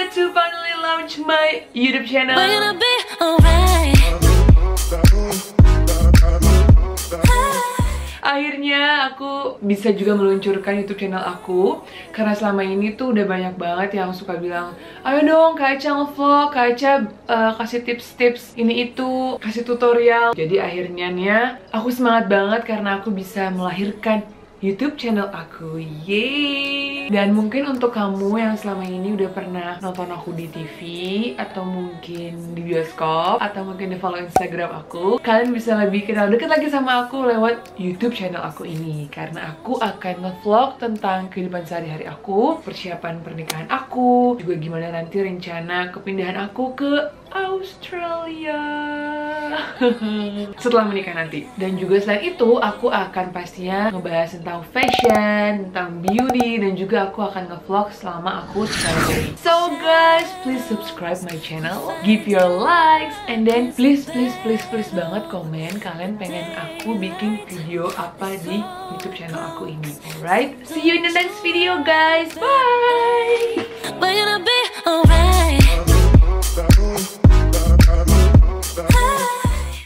to finally launch my YouTube channel. Akhirnya aku bisa juga meluncurkan YouTube channel aku. Karena selama ini tuh udah banyak banget yang suka bilang, ayo dong Kak Aca nge-vlog, Kak Aca kasih tips-tips ini itu, kasih tutorial. Jadi akhirnya nih aku semangat banget karena aku bisa melahirkan YouTube channel aku. Yeay. Dan mungkin untuk kamu yang selama ini udah pernah nonton aku di TV, atau mungkin di bioskop, atau mungkin di follow Instagram aku, kalian bisa lebih kenal deket lagi sama aku lewat YouTube channel aku ini. Karena aku akan nge-vlog tentang kehidupan sehari-hari aku, persiapan pernikahan aku, juga gimana nanti rencana kepindahan aku ke Australia setelah menikah nanti. Dan juga selain itu aku akan pastinya ngebahas tentang fashion, tentang beauty, dan juga aku akan nge-vlog selama aku traveling. So guys, please subscribe my channel, give your likes, and then please banget komen kalian pengen aku bikin video apa di YouTube channel aku ini. Alright, see you in the next video guys, bye.